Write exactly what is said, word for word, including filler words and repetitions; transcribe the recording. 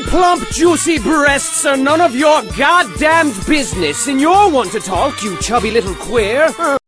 plump, juicy breasts are none of your goddamned business, and you're one to talk, you chubby little queer.